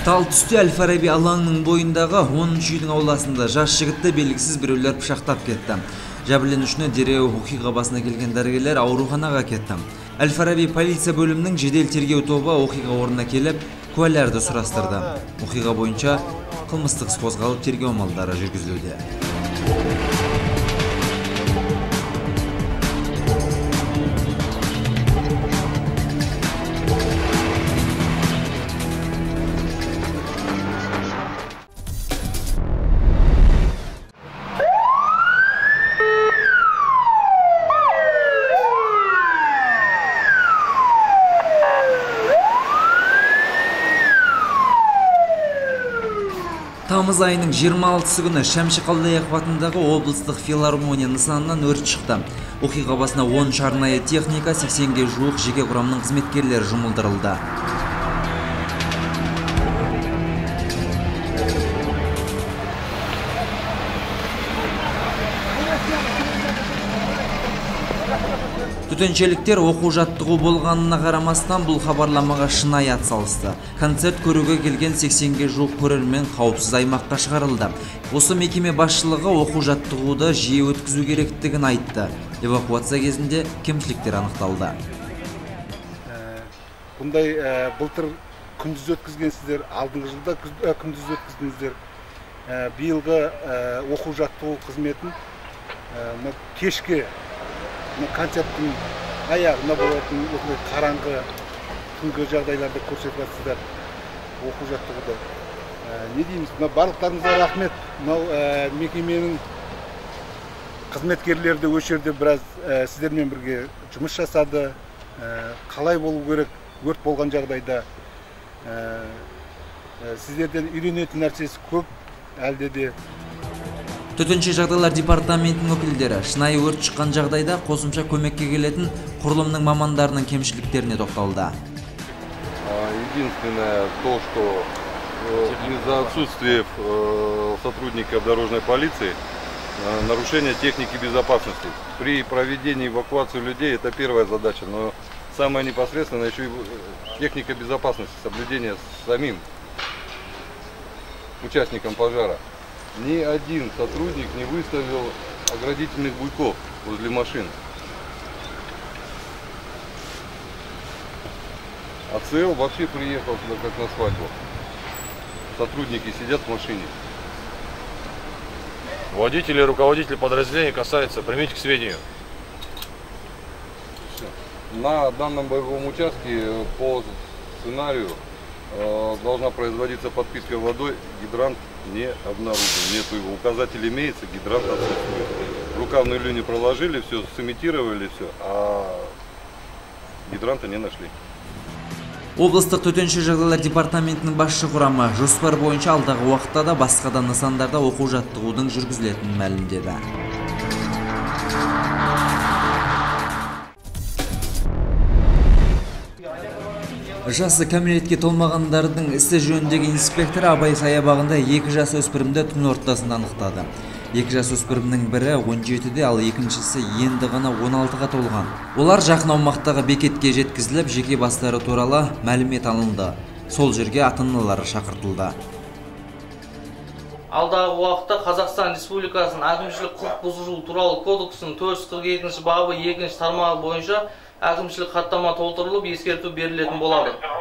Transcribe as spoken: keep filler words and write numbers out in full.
Тал түсті Әл-Фараби алаңының бойындағы онынчы үйдің ауласында жас жігітті белгісіз біреулер пышақтап кетті. Жәбірленушіні дереу оқиға басына келген дәрігерлер ауруханаға кетті. Әл-Фараби полиция бөлімінің жедел тергеу тобы оқиға орнына келіп, куәлерді сұрастырды. Оқиға бойынша қылмыстық іс қозғалып, тергеу амалдары жүргізілуде. Тамыз айының жиырма алтысы күні Шәмші Қалдаяқов атындағы облыстық филармония нысанынан өрт шықты. Оқиға басына он арнайы техника, сексенге жуық жеке құрамның қызметкерлері жұмылдырылды. Төтеншеліктер оқу жаттығу болғанына қарамастан бұл хабарламаға шынайы атсалысты. Концерт көруге келген сексенге жуық көрермен қауіпсіз аймаққа шығарылды. Осы мекеме басшылығы оқу жаттығуды жиі өткізу керектігін айтты. Эвакуация кезінде кемшіліктер анықталды. Бұндай былтыр күндіз өткізгенсіздер, алдыңғы жылда күндіз өткіздіңіздер. Биылғы оқу жаттығу қызметін кешке концерттің аяғына болатын қараңғы түнгі жағдайларды көрсетіп жатсыздар оқу жаттығуды. Не дейміз? Барлықтарыңызға рахмет. Мекеменің қызметкерлері осы жерде біраз сіздермен бірге жұмыс жасады. Қалай болу керек өрт болған жағдайда? Сіздерден үйренетін нәрсесі көп, әлде де. Төтенше жағдайлар департаментінің өкілдері шынайы өрт шыққан жағдайда қосымша көмекке келетін құрылымның мамандарының кемшіліктеріне тоқталды. Единственное то, что из-за отсутствия сотрудников дорожной полиции нарушение техники безопасности. При проведении эвакуации людей это первая задача, но самое непосредственное еще и техника безопасности, соблюдение самим участникам пожара. Ни один сотрудник не выставил оградительных буйков возле машин. А ЦЭО вообще приехал сюда как на свадьбу. Сотрудники сидят в машине. Водители и руководители подразделений касается, примите к сведению. На данном боевом участке по сценарию должна производиться подпитка водой, гидрант не обнаружен. Нету его, указатель имеется, гидрант отсутствует. Рукавную линию проложили, все, сымитировали все, а гидранта не нашли. Облыстық төтенше жағдайлар департаментінің басшы құрамы жоспар бойынша алдағы уақытта да басқа да нысандарда оқу жаттығудың жүргізілетінін мәлімдеді. Жасы кәмелетке толмағандардың ісі жөніндегі инспектор Абай саябағында екі жас өспірімді түн ортасында анықтады. Екі жас өспірімнің бірі он жетіде, ал екіншісі енді ғана он алтыға толған. Олар жақын аумақтағы бекетке жеткізіліп, жеке бастары туралы мәлімет алынды. Сол жерге ата-аналары шақыртылды. Алдағы уақытта Қазақстан Республикасының әкімшілік құқық бұзушылық туралы кодексінің төрт жүз қырық екінші бабы екінші тармағы бойынша әкімшілік хаттама толтырылып, ескерту берілетін болады.